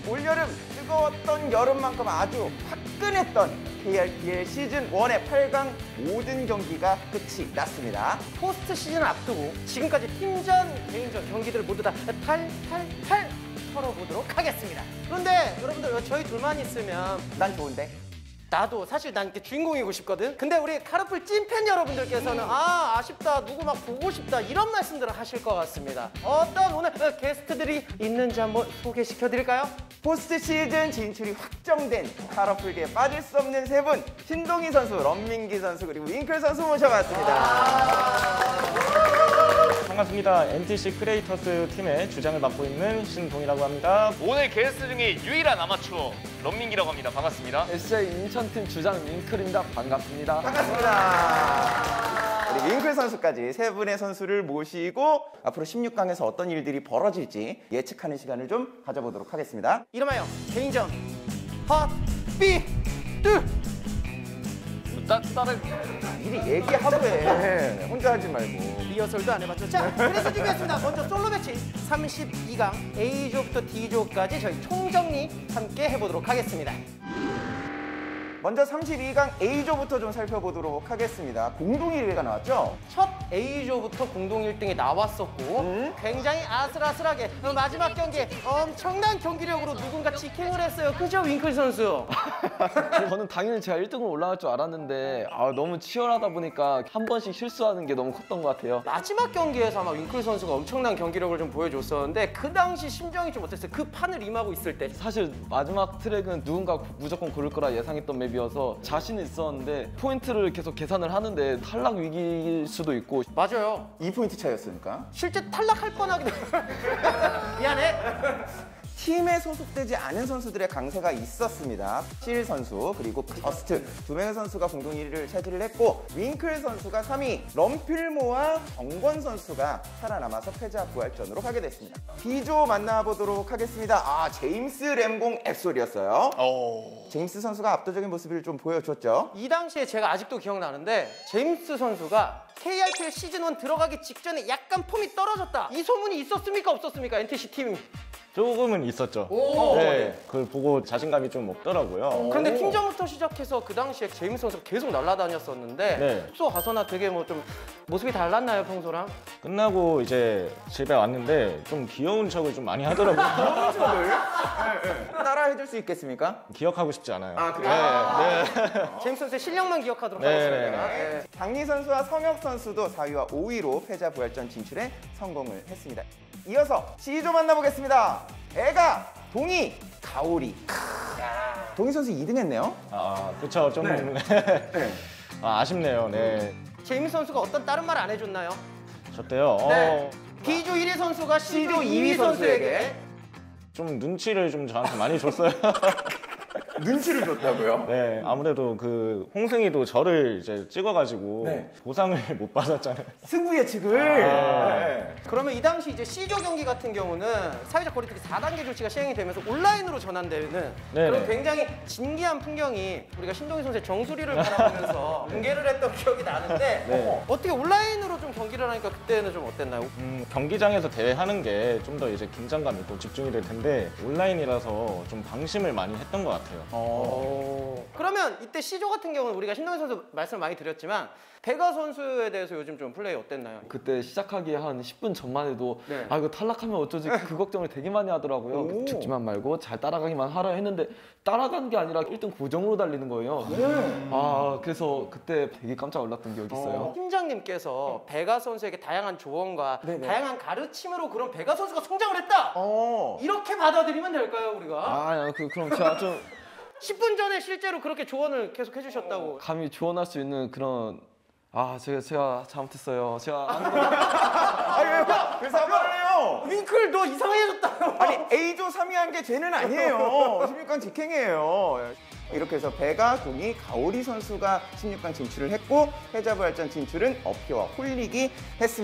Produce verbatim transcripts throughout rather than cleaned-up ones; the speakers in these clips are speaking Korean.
올여름 뜨거웠던 여름만큼 아주 화끈했던 케이알피엘 시즌 일의 팔 강 모든 경기가 끝이 났습니다. 포스트 시즌을 앞두고 지금까지 팀전, 개인전 경기들을 모두 다 탈탈탈 털어보도록 하겠습니다. 그런데 여러분들 저희 둘만 있으면 난 좋은데? 나도 사실 난 이렇게 주인공이고 싶거든. 근데 우리 카르풀 찐팬 여러분들께서는 아 아쉽다, 누구 막 보고 싶다 이런 말씀들을 하실 것 같습니다. 어떤 오늘 게스트들이 있는지 한번 소개시켜드릴까요? 포스트 시즌 진출이 확정된 카러풀계에 빠질 수 없는 세 분, 신동희 선수, 런민기 선수, 그리고 윙클 선수 모셔봤습니다. 반갑습니다. 엔티씨 크리에이터스 팀의 주장을 맡고 있는 신동이라고 합니다. 오늘 게스트 중에 유일한 아마추어 런민기라고 합니다. 반갑습니다. 에스제이 인천팀 주장 윙클입니다. 반갑습니다. 반갑습니다. 우리 윙클 선수까지 세 분의 선수를 모시고 앞으로 십육 강에서 어떤 일들이 벌어질지 예측하는 시간을 좀 가져보도록 하겠습니다. 이름하여 개인전 핫비뚜. 따, 다른 미리 얘기하고 해. 혼자 하지 말고. 리허설도 안 해봤죠. 자, 그래서 준비했습니다. 먼저 솔로 매치 삼십이 강 A조부터 D조까지 저희 총정리 함께 해보도록 하겠습니다. 먼저 삼십이 강 A조부터 좀 살펴보도록 하겠습니다. 공동 일 위가 나왔죠? 첫 A조부터 공동 일 등이 나왔었고 음? 굉장히 아슬아슬하게 마지막 경기에 엄청난 경기력으로 누군가 직행을 했어요. 그죠, 윙클 선수? 저는 당연히 제가 일 등으로 올라갈 줄 알았는데 아, 너무 치열하다 보니까 한 번씩 실수하는 게 너무 컸던 것 같아요. 마지막 경기에서 아마 윙클 선수가 엄청난 경기력을 좀 보여줬었는데 그 당시 심정이 좀 어땠어요? 그 판을 임하고 있을 때. 사실 마지막 트랙은 누군가 무조건 고를 거라 예상했던 맵이어서 자신은 있었는데 포인트를 계속 계산을 하는데 탈락 위기일 수도 있고. 맞아요. 이 포인트 차이였으니까. 실제 탈락할 뻔하기도 미안해. 팀에 소속되지 않은 선수들의 강세가 있었습니다. 실 선수 그리고 저스트 두 명의 선수가 공동 일 위를 차지를 했고 윙클 선수가 삼 위, 럼필모와 정권 선수가 살아남아서 패자 부활전으로 가게 됐습니다. B조 만나보도록 하겠습니다. 아, 제임스 램공 앱솔이었어요. 오. 제임스 선수가 압도적인 모습을 좀 보여줬죠. 이 당시에 제가 아직도 기억나는데 제임스 선수가 케이알피엘 시즌 일 들어가기 직전에 약간 폼이 떨어졌다. 이 소문이 있었습니까? 없었습니까? 엔티씨 팀. 조금은 있었죠. 오. 네, 그걸 보고 자신감이 좀 없더라고요. 그런데 팀전부터 시작해서 그 당시에 제임스 선수가 계속 날아다녔었는데 네. 숙소 가서나 되게 뭐 좀 모습이 달랐나요, 평소랑? 끝나고 이제 집에 왔는데 좀 귀여운 척을 좀 많이 하더라고요. 따라 해줄 수 있겠습니까? 기억하고 싶지 않아요. 아, 그래요? 네. 제임스 선수의 실력만 기억하도록 네. 하겠습니다. 네. 장리 선수와 성혁 선수도 사 위와 오 위로 패자 부활전 진출에 성공을 했습니다. 이어서 C조 만나보겠습니다. 애가, 동희, 가오리. 동희 선수 이 등 했네요. 아, 그쵸. 좀 네. 아, 아쉽네요. 네. 제임스 선수가 어떤 다른 말 안 해줬나요? 저 때요. 네. 어, B조 일 위 선수가 C조 C조 이 이 위 위 선수에게 좀 눈치를 좀 저한테 많이 줬어요. 눈치를 줬다고요? 네, 아무래도 그 홍승이도 저를 이제 찍어가지고 네. 보상을 못 받았잖아요. 승부 예측을. 아. 네. 그러면 이 당시 이제 C조 경기 같은 경우는 사회적 거리두기 사 단계 조치가 시행이 되면서 온라인으로 전환되는 네네. 그런 굉장히 진기한 풍경이 우리가 신동희 선수의 정수리를 바라보면서 공개를 했던 기억이 나는데 네. 어떻게 온라인으로 좀 경기를 하니까 그때는 좀 어땠나요? 음, 경기장에서 대회하는 게 좀 더 이제 긴장감 있고 집중이 될 텐데 온라인이라서 좀 방심을 많이 했던 것 같아요. 어... 그러면 이때 C조 같은 경우는 우리가 신동희 선수 말씀을 많이 드렸지만 베가 선수에 대해서 요즘 좀 플레이 어땠나요? 그때 시작하기 한 십 분 전만 해도 네. 아 이거 탈락하면 어쩌지 그 걱정을 되게 많이 하더라고요. 오. 죽지만 말고 잘 따라가기만 하라 했는데 따라간 게 아니라 일 등 고정으로 달리는 거예요. 네. 아 그래서 그때 되게 깜짝 놀랐던 기억이 있어요. 팀장님께서 베가 선수에게 다양한 조언과 네네. 다양한 가르침으로 그런 베가 선수가 성장을 했다! 어. 이렇게 받아들이면 될까요, 우리가? 아 그, 그럼 제가 좀 십 분 전에 실제로 그렇게 조언을 계속 해주셨다고. 감히 조언할 수 있는 그런 아 제가 제가 잘못했어요. 제가 아니, 왜, 왜 사과를 해요? 윙클 너 이상해졌다. 아니, A조 삼 위 한 게 죄는 아니에요. 십육 강 직행이에요. 이렇게 해서 베가, 동희, 가오리 선수가 십육 강 진출을 했고 패자 부활전 진출은 어피와 홀릭이 했습니다.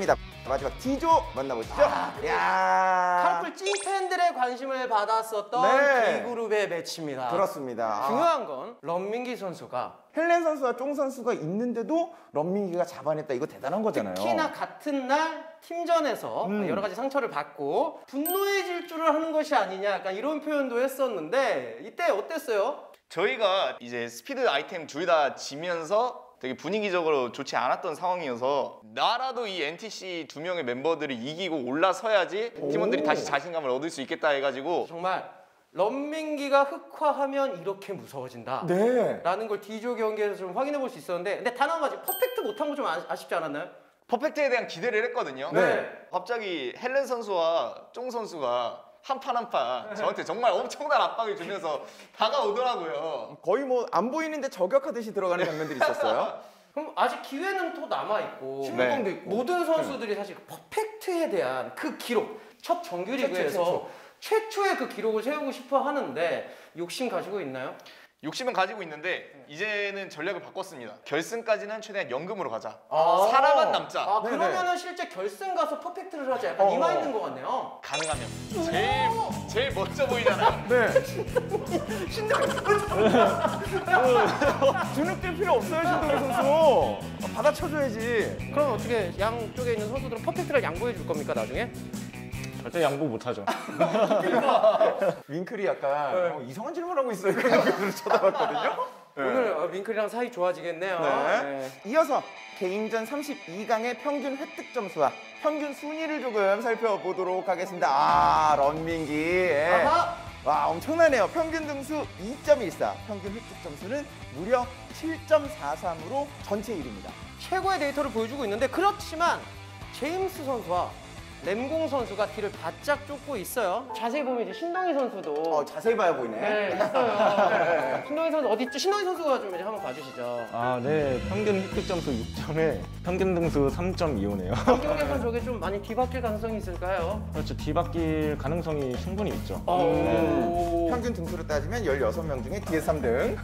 마지막 D조 만나보시죠. 야 카르풀 찐팬들의 관심을 받았었던 네. B그룹의 매치입니다. 그렇습니다. 중요한 건 런민기 선수가 헬렌 선수와 쫑 선수가 있는데도 런민기가 잡아냈다. 이거 대단한 거잖아요. 특히나 같은 날 팀전에서 음. 여러 가지 상처를 받고 분노의 질주를 하는 것이 아니냐 약간 이런 표현도 했었는데 이때 어땠어요? 저희가 이제 스피드 아이템 둘 다 지면서 되게 분위기적으로 좋지 않았던 상황이어서 나라도 이 엔티씨 두 명의 멤버들이 이기고 올라서야지 팀원들이 다시 자신감을 얻을 수 있겠다 해가지고 정말 런민기가 흑화하면 이렇게 무서워진다 네. 라는 걸 D조 경기에서 좀 확인해 볼 수 있었는데 근데 단 한 가지 퍼펙트 못한 거 좀 아쉽지 않았나요? 퍼펙트에 대한 기대를 했거든요. 네. 갑자기 헬렌 선수와 쫑 선수가 한 판 한 판 저한테 정말 엄청난 압박을 주면서 다가오더라고요. 거의 뭐 안 보이는데 저격하듯이 들어가는 장면들이 있었어요. 그럼 아직 기회는 또 남아있고 네. 있고. 모든 선수들이 사실 그 퍼펙트에 대한 그 기록 첫 정규리그에서 최초, 최초의 그 기록을 세우고 싶어 하는데 욕심 가지고 있나요? 욕심은 가지고 있는데 이제는 전략을 바꿨습니다. 결승까지는 최대한 연금으로 가자. 아. 살아만 남자. 아 네네. 그러면은 실제 결승 가서 퍼펙트를 하자 약간 어. 이 마인드인 것 같네요. 가능하면 제일 제일 멋져 보이잖아요. 네. 주눅들 필요 없어요, 신동희 선수. 받아쳐줘야지. 그럼 어떻게 양쪽에 있는 선수들은 퍼펙트를 양보해 줄 겁니까 나중에? 절대 양보 못하죠. 윙클이 약간 어, 이상한 질문하고 있어요. 그 눈으로 쳐다봤거든요. 네. 오늘 어, 윙클이랑 사이 좋아지겠네요. 네. 네. 이어서 개인전 삼십이 강의 평균 획득 점수와 평균 순위를 조금 살펴보도록 하겠습니다. 아, 런민기. 예. 아하! 와, 엄청나네요. 평균 등수 이 점 일사, 평균 획득 점수는 무려 칠 점 사삼으로 전체 일 위입니다. 최고의 데이터를 보여주고 있는데 그렇지만 제임스 선수와 램공 선수가 뒤를 바짝 쫓고 있어요. 자세히 보면 이제 신동희 선수도 어, 자세히 봐야 보이네. 네, 있어요. 신동희 선수 어디 있죠? 신동희 선수가 좀 이제 한번 봐주시죠. 아, 네. 평균 획득 점수 육 점에 평균 등수 삼 점 이오네요. 경기에서 저게 좀 많이 뒤바뀔 가능성이 있을까요? 그렇죠. 뒤바뀔 가능성이 충분히 있죠. 오. 평균 등수로 따지면 열여섯 명 중에 뒤에 삼 등.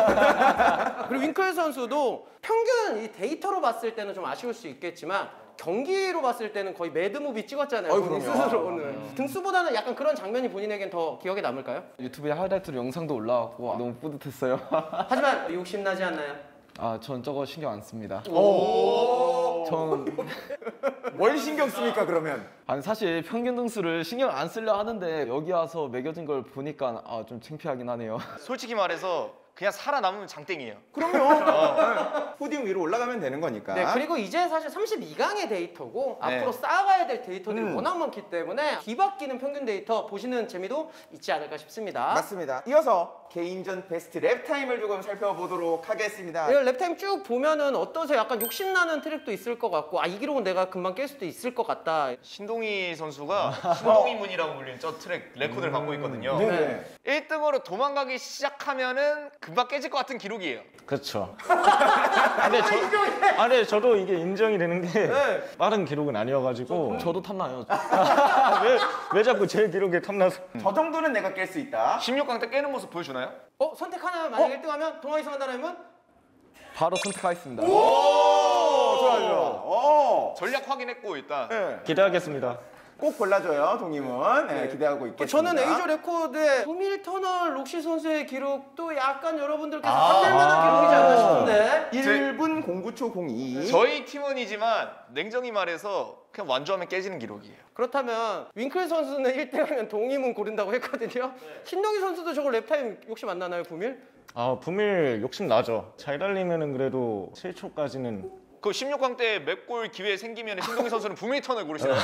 그리고 윙클 선수도 평균 이 데이터로 봤을 때는 좀 아쉬울 수 있겠지만 경기로 봤을 때는 거의 매드무비 찍었잖아요. 어이, 본인 그럼요. 스스로는. 등수보다는 약간 그런 장면이 본인에겐 더 기억에 남을까요? 유튜브에 하이라이트로 영상도 올라왔고 너무 뿌듯했어요. 하지만 욕심나지 않나요? 아, 전 저거 신경 안 씁니다. 오. 전 뭘 신경 씁니까, 그러면? 아니 사실 평균 등수를 신경 안 쓰려 하는데 여기 와서 매겨진 걸 보니까 아, 좀 창피하긴 하네요. 솔직히 말해서 그냥 살아남으면 장땡이에요. 그럼요. 포디움 위로 올라가면 되는 거니까. 네, 그리고 이제 사실 삼십이 강의 데이터고 네. 앞으로 쌓아가야 될 데이터들이 음. 워낙 많기 때문에 뒤바뀌는 평균 데이터 보시는 재미도 있지 않을까 싶습니다. 맞습니다. 이어서 개인전 베스트 랩 타임을 조금 살펴보도록 하겠습니다. 이 랩타임 쭉 보면은 어떠세요? 약간 욕심나는 트랙도 있을 것 같고 아 이 기록은 내가 금방 깰 수도 있을 것 같다. 신동희 선수가 신동희 문이라고 불리는 저 트랙 레코드를 갖고 있거든요. 네네. 일 등으로 도망가기 시작하면은 금방 깨질 것 같은 기록이에요. 그렇죠. 근데 저, 아, 네, 저도 이게 인정이 되는 게 네. 빠른 기록은 아니어가지고 저도 탐나요. 왜, 왜 자꾸 제 기록에 탐나서 저 정도는 내가 깰 수 있다. 십육 강 때 깨는 모습 보여주나요? 어? 선택하나요? 만약 일 등 하면 동아이 성한다라면? 바로 선택하겠습니다. 오, 좋아, 좋아. 오. 전략 확인했고 일단 네. 기대하겠습니다. 꼭 골라줘요, 동임은. 네, 기대하고 있겠습니다. 저는 에이저 레코드의 구밀터널 록시 선수의 기록도 약간 여러분들께서 아. 탐낼 만한 기록이지 않나 싶은데 일 분 공구 초 공이. 저희 팀원이지만 냉정히 말해서 그냥 완주하면 깨지는 기록이에요. 그렇다면 윙클 선수는 일 등 하면 동임은 고른다고 했거든요. 신동희 선수도 저거 랩타임 욕심 안 나나요, 구밀? 아, 부밀 욕심 나죠. 잘 달리면은 그래도 칠 초까지는 그 십육 강 때 맵골 기회 생기면 신동희 선수는 부밀턴을 고르시나요?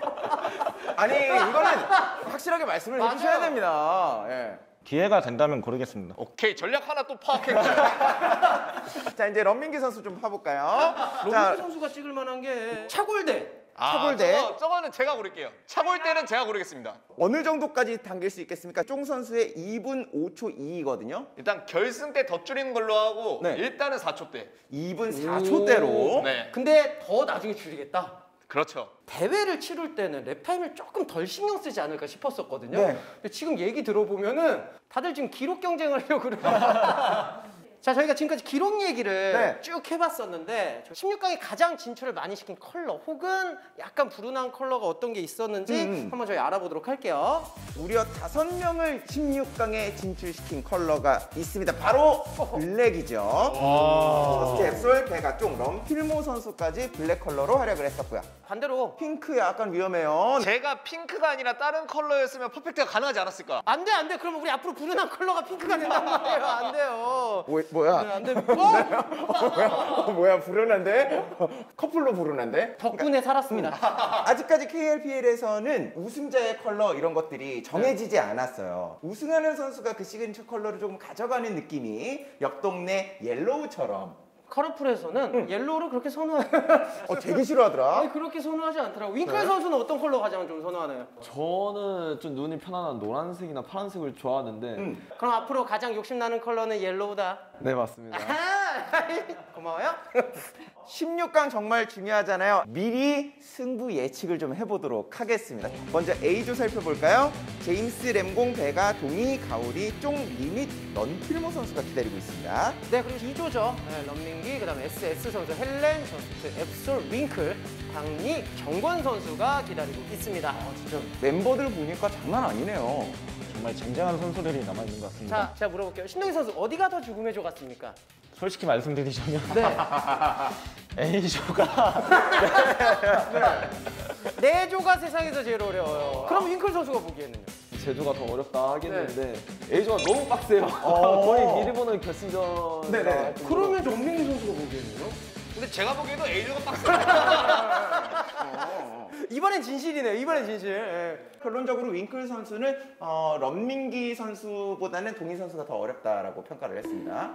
아니, 이거는 확실하게 말씀을 맞아요. 해주셔야 됩니다. 예. 기회가 된다면 고르겠습니다. 오케이 전략 하나 또 파악했고 자, 이제 런민기 선수 좀 파볼까요? 록시 자, 선수가 찍을 만한 게 차골대. 아, 차골대. 저거, 저거는 제가 고를게요. 차골 때는 제가 고르겠습니다. 어느 정도까지 당길 수 있겠습니까? 쫑 선수의 이 분 오 초 이거든요. 일단 결승 때 더 줄이는 걸로 하고 네. 일단은 사 초 때. 이 분 사 초대로. 네, 근데 더 나중에 줄이겠다. 그렇죠. 대회를 치를 때는 랩타임을 조금 덜 신경 쓰지 않을까 싶었었거든요. 네. 근데 지금 얘기 들어보면은 다들 지금 기록 경쟁을 하려고 그래요. 자, 저희가 지금까지 기록 얘기를 네. 쭉 해봤었는데 십육 강에 가장 진출을 많이 시킨 컬러 혹은 약간 불운한 컬러가 어떤 게 있었는지 음. 한번 저희 알아보도록 할게요. 무려 다섯 명을 십육 강에 진출시킨 컬러가 있습니다. 바로 블랙이죠. 저스트 앱솔, 베가쫑, 럼필모 선수까지 블랙 컬러로 활약을 했었고요. 반대로 핑크 약간 위험해요. 제가 핑크가 아니라 다른 컬러였으면 퍼펙트가 가능하지 않았을까? 안 돼, 안 돼. 그러면 우리 앞으로 불운한 컬러가 핑크가 된단 말이에요. 안 돼요. 뭐, 뭐야? 네, 안 돼. 어? 뭐야? 어, 뭐야? 불운한데? 커플로 불운한데? 덕분에 살았습니다. 아직까지 케이엘피엘에서는 우승자의 컬러 이런 것들이 정해지지 않았어요. 우승하는 선수가 그 시그니처 컬러를 조금 가져가는 느낌이 옆 동네 옐로우처럼 카르풀에서는 옐로우를 그렇게 선호해. 어, 되게 싫어하더라. 아니, 그렇게 선호하지 않더라고. 윙클 선수는 어떤 컬러 가장 좀 선호하나요? 저는 좀 눈이 편안한 노란색이나 파란색을 좋아하는데 음. 그럼 앞으로 가장 욕심나는 컬러는 옐로우다. 네 맞습니다. 고마워요. 십육 강 정말 중요하잖아요. 미리 승부 예측을 좀 해보도록 하겠습니다. 먼저 A조 살펴볼까요? 제임스, 램공, 베가, 동이, 가오리, 쫑, 리밋, 런필모 선수가 기다리고 있습니다. 네, 그리고 이조죠. 네, 런민기, 그다음에 에스에스 선수, 헬렌, 저스트, 앱솔, 윙클, 강리, 정권 선수가 기다리고 있습니다. 진짜 멤버들 보니까 장난 아니네요. 정말 쟁쟁한 선수들이 남아있는 것 같습니다. 자, 제가 물어볼게요. 신동희 선수 어디가 더 죽음의 조 같습니까? 솔직히 말씀드리자면 네. A조가 네 조가 세상에서 제일 어려워요. 그럼 윙클 선수가 보기에는요? 제조가 더 어렵다 하겠는데 A조가 너무 빡세요. 어. 거의 미리 보는 결승전. 네네. 그러면 런민기 선수가 보기에는요? 근데 제가 보기에도 A조가 빡세. 이번엔 진실이네요. 이번엔 진실. 예. 결론적으로 윙클 선수는 어, 런민기 선수보다는 동희 선수가 더 어렵다라고 평가를 했습니다.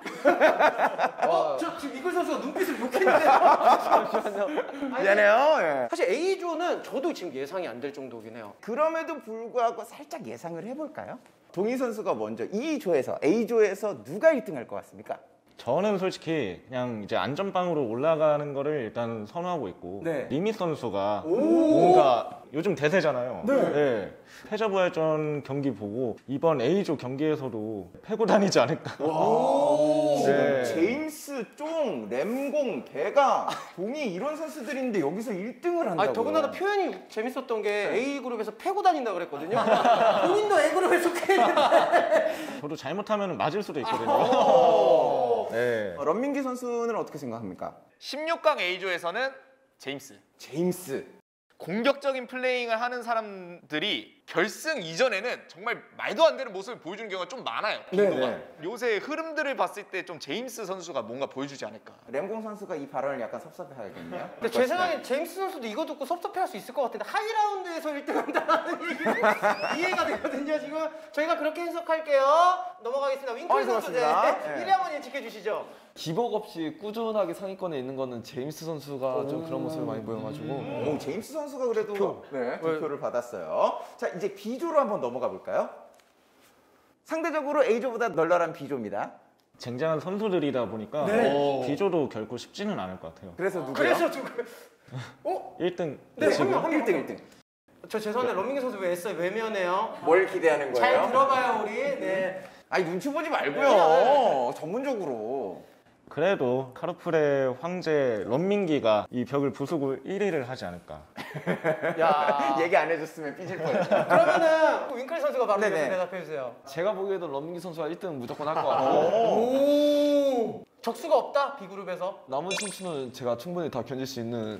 어, 저 지금 윙클 선수가 눈빛을 욕했는데. 잠시만요. 미안해요. 예. 사실 A조는 저도 지금 예상이 안 될 정도긴 해요. 그럼에도 불구하고 살짝 예상을 해볼까요? 동희 선수가 먼저 이 조에서 A조에서 누가 일 등 할 것 같습니까? 저는 솔직히 그냥 이제 안전빵으로 올라가는 거를 일단 선호하고 있고 네. 리밋 선수가 뭔가 요즘 대세잖아요. 네. 패자부활전 경기 보고 이번 A조 경기에서도 패고 다니지 않을까. 지금 네. 제임스, 쫑, 램공, 베가, 동희 이런 선수들인데 여기서 일 등을 한다고요? 아, 더군다나 표현이 재밌었던 게 A그룹에서 패고 다닌다 그랬거든요. 본인도 A그룹에 속해 있는데. 저도 잘못하면 맞을 수도 있거든요. 네. 어, 런민기 선수는 어떻게 생각합니까? 십육 강 A조에서는 제임스. 제임스. 공격적인 플레이잉을 하는 사람들이 결승 이전에는 정말 말도 안 되는 모습을 보여주는 경우가 좀 많아요. 빈도가. 네네. 요새 흐름들을 봤을 때 좀 제임스 선수가 뭔가 보여주지 않을까. 램공 선수가 이 발언을 약간 섭섭해하겠네요. 근데 제 생각엔 제임스 선수도 이거 듣고 섭섭해할 수 있을 것 같은데 하이라운드에서 일 등 한다는 얘기가 이해가 되거든요. 지금 저희가 그렇게 해석할게요. 넘어가겠습니다. 윙클 어, 선수 네. 고맙습니다. 네. 일 위 한번 예측해 주시죠. 기복 없이 꾸준하게 상위권에 있는 거는 제임스 선수가 좀 그런 모습을 많이 보여가지고 오, 제임스 선수가 그래도 표. 네, 두 표를 받았어요. 자, 이제 B조로 한번 넘어가 볼까요? 상대적으로 A조보다 널널한 B조입니다. 쟁쟁한 선수들이다 보니까 네. B조도 결코 쉽지는 않을 것 같아요. 그래서 누구요? 그래서 지금 어? 일 등 네, 지금 한 명, 한 명. 일 등, 일 등. 저 죄송한데 런민기 선수 왜 했어요? 외면해요. 뭘 기대하는 거예요? 잘 들어봐요 우리. 네. 아니 눈치 보지 말고요. 전문적으로. 그래도 카르풀의 황제 런민기가 이 벽을 부수고 일 위를 하지 않을까. 야. 얘기 안 해줬으면 삐질 뻔했다. 그러면은 윙클 선수가 바로 네네. 대답해 주세요. 제가 보기에도 런민기 선수가 일 등 무조건 할 것 같고 오. 적수가 없다 B그룹에서. 남은 층수는 제가 충분히 다 견딜 수 있는.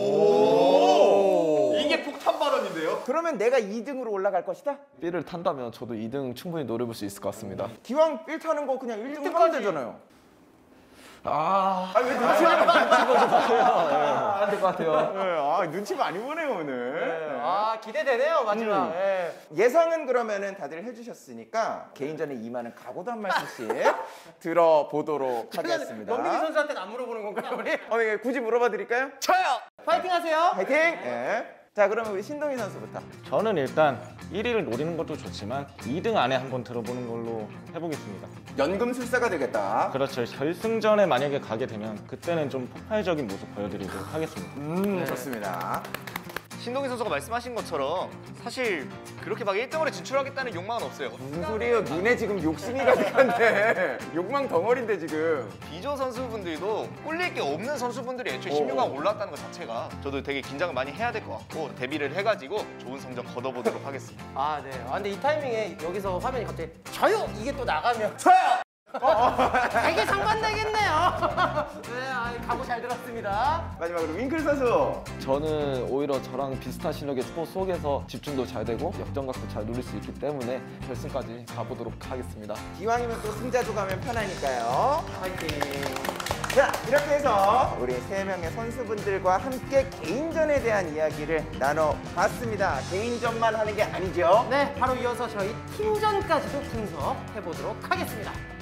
오. 이게 폭탄 발언인데요? 그러면 내가 이 등으로 올라갈 것이다? B를 탄다면 저도 이 등 충분히 노려볼 수 있을 것 같습니다. 기왕 삘 타는 거 그냥 일 등 하면 되잖아요. 아, 아니 왜 눈치 안 안 될 것 같아요. 아 눈치 많이 보네요 오늘. 아 기대되네요 마지막. 음. 예. 예상은 그러면은 다들 해주셨으니까 개인전에 임하는 각오도 한 말씀씩 들어보도록 하겠습니다. 런민기 선수한테는 안 물어보는 건가요 우리? 어, 예, 굳이 물어봐 드릴까요? 저요! 파이팅하세요. 파이팅! 예. 자 그러면 우리 신동희 선수부터. 저는 일단 일 위를 노리는 것도 좋지만 이 등 안에 한번 들어보는 걸로 해보겠습니다. 연금술사가 되겠다. 그렇죠. 결승전에 만약에 가게 되면 그때는 좀 폭발적인 모습 보여드리도록 하겠습니다. 음 좋습니다. 신동희 선수가 말씀하신 것처럼 사실 그렇게 막 일 등으로 진출하겠다는 욕망은 없어요. 무슨 소리예요? 눈에 지금 욕심이 가득한데 욕망 덩어리인데 지금. 비조 선수분들도 꿀릴 게 없는 선수분들이 애초에 십육 강 올라왔다는 것 자체가 저도 되게 긴장을 많이 해야 될 것 같고 데뷔를 해가지고 좋은 성적 거둬보도록 하겠습니다. 아, 네. 아, 근데 이 타이밍에 여기서 화면이 갑자기 저요! 이게 또 나가면 저요! 되게 상반되겠네요. 네, 아, 각오 잘 들었습니다. 마지막으로 윙클 선수. 저는 오히려 저랑 비슷한 실력의 스포츠 속에서 집중도 잘 되고 역전각도 잘 누릴 수 있기 때문에 결승까지 가보도록 하겠습니다. 기왕이면 또 승자조 가면 편하니까요. 화이팅. 자, 이렇게 해서 우리 세 명의 선수분들과 함께 개인전에 대한 이야기를 나눠봤습니다. 개인전만 하는 게 아니죠. 네, 바로 이어서 저희 팀전까지도 분석해보도록 하겠습니다.